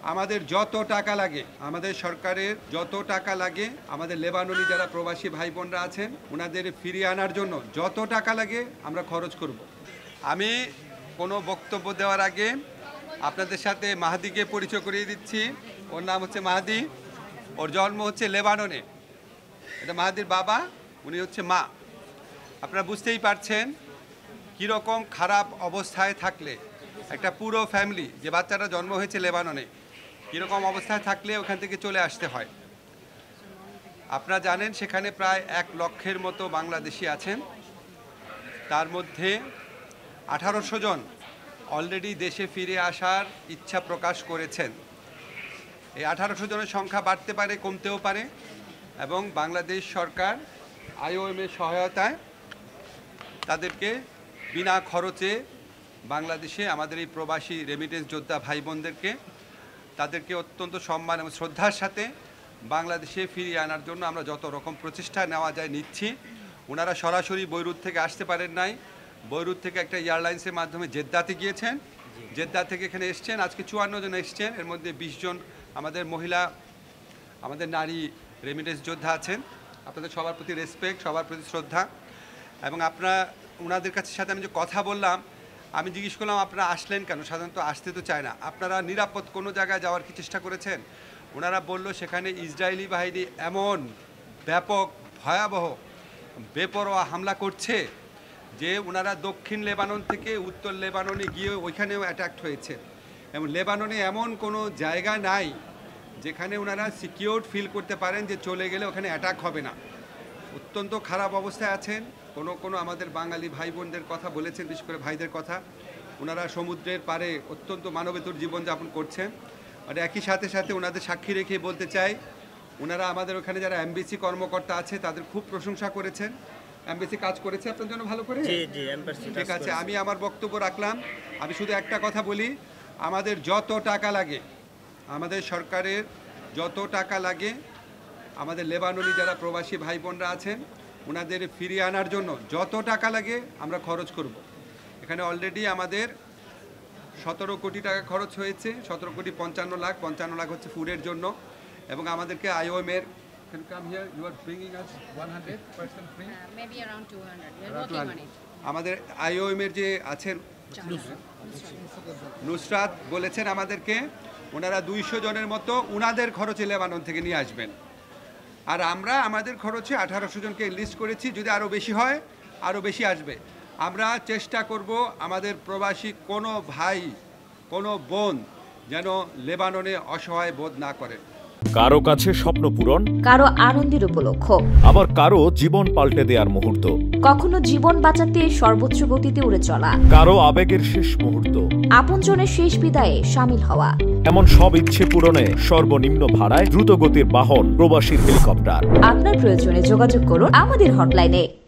আমাদের যত টাকা লাগে, আমাদের সরকারের যত টাকা লাগে, আমাদের লেবাননি যারা প্রবাসী ভাই বোনরা আছেন ওনাদের ফিরিয়ে আনার জন্য যত টাকা লাগে আমরা খরচ করব। আমি কোনো বক্তব্য দেওয়ার আগে আপনাদের সাথে মাহাদিকে পরিচয় করিয়ে দিচ্ছি। ওর নাম হচ্ছে মাহাদি, ওর জন্ম হচ্ছে লেবাননে। এটা মাহাদির বাবা, উনি হচ্ছে মা। আপনারা বুঝতেই পারছেন কীরকম খারাপ অবস্থায় থাকলে একটা পুরো ফ্যামিলি, যে বাচ্চাটা জন্ম হয়েছে লেবাননে, কীরকম অবস্থায় থাকলে ওখান থেকে চলে আসতে হয়। আপনারা জানেন সেখানে প্রায় 1 লক্ষের মতো বাংলাদেশি আছেন। তার মধ্যে 1800 জন অলরেডি দেশে ফিরে আসার ইচ্ছা প্রকাশ করেছেন। এই 1800 জনের সংখ্যা বাড়তে পারে, কমতেও পারে, এবং বাংলাদেশ সরকার আইওএমের সহায়তায় তাদেরকে বিনা খরচে বাংলাদেশে আমাদের এই প্রবাসী রেমিটেন্স যোদ্ধা ভাই বোনদেরকে তাদেরকে অত্যন্ত সম্মান এবং শ্রদ্ধার সাথে বাংলাদেশে ফিরিয়ে আনার জন্য আমরা যত রকম প্রচেষ্টা নেওয়া যায় নিচ্ছি। ওনারা সরাসরি বৈরুত থেকে আসতে পারেন নাই, বৈরুত থেকে একটা এয়ারলাইন্সের মাধ্যমে জেদ্দাতে গিয়েছেন, জেদ্দা থেকে এখানে এসছেন। আজকে 54 জন এসছেন, এর মধ্যে 20 জন আমাদের মহিলা, আমাদের নারী রেমিটেন্স যোদ্ধা আছেন। আপনাদের সবার প্রতি রেসপেক্ট, সবার প্রতি শ্রদ্ধা। এবং আপনারা ওনাদের কাছে সাথে আমি যে কথা বললাম, আমি জিজ্ঞেস করলাম আপনারা আসলেন কেন, সাধারণত আসতে তো চায় না, আপনারা নিরাপদ কোনো জায়গায় যাওয়ার কি চেষ্টা করেছেন? ওনারা বলল সেখানে ইসরায়েলি বাহিনী এমন ব্যাপক ভয়াবহ বেপরোয়া হামলা করছে যে ওনারা দক্ষিণ লেবানন থেকে উত্তর লেবাননে গিয়ে ওইখানেও অ্যাটাক হয়েছে। এবং লেবাননে এমন কোনো জায়গা নাই যেখানে ওনারা সিকিউর ফিল করতে পারেন যে চলে গেলে ওখানে অ্যাটাক হবে না। অত্যন্ত খারাপ অবস্থায় আছেন। কোনো আমাদের বাঙালি ভাই বোনদের কথা বলেছেন, বিশেষ করে ভাইদের কথা, ওনারা সমুদ্রের পাড়ে অত্যন্ত মানবেতর জীবনযাপন করছেন। আর একই সাথে সাথে ওনাদের সাক্ষী রেখে বলতে চাই, ওনারা আমাদের ওখানে যারা এমবিসি কর্মকর্তা আছে তাদের খুব প্রশংসা করেছেন। এমবিসি কাজ করেছে আপনার জন্য ভালো করে। ঠিক আছে, আমি আমার বক্তব্য রাখলাম। আমি শুধু একটা কথা বলি, আমাদের যত টাকা লাগে, আমাদের সরকারের যত টাকা লাগে, আমাদের লেবাননি যারা প্রবাসী ভাই বোনরা আছেন ওনাদের ফিরিয়ে আনার জন্য যত টাকা লাগে আমরা খরচ করব। এখানে অলরেডি আমাদের 17 কোটি টাকা খরচ হয়েছে, 17 কোটি 55 লাখ হচ্ছে ফুডের জন্য। এবং আমাদেরকে আইওএমের আমাদের আইওএমের যে আছেন নুসরাত বলেছেন আমাদেরকে ওনারা 200 জনের মতো ওনাদের খরচে লেবানন থেকে নিয়ে আসবেন। আর আমরা আমাদের খরচে 1800 জনকে লিস্ট করেছি, যদি আরও বেশি হয় আরও বেশি আসবে। আমরা চেষ্টা করব আমাদের প্রবাসী কোনো ভাই, কোনো বোন যেন লেবাননে অসহায় বোধ না করে। কারো কাছে স্বপ্ন পূরণ, কারো আনন্দের উপলক্ষ, আবার কারো জীবন পাল্টে দেওয়ার মুহূর্ত, কখনো জীবন বাঁচাতে সর্বোচ্চ গতিতে উড়ে চলা, কারো আবেগের শেষ মুহূর্ত, আপনজনের শেষ বিদায়ে শামিল হওয়া, এমন সব ইচ্ছে পূরণে সর্বনিম্ন ভাড়ায় দ্রুত গতির বাহন প্রবাসীর হেলিকপ্টার। আপনার প্রয়োজনে যোগাযোগ করুন আমাদের হটলাইনে।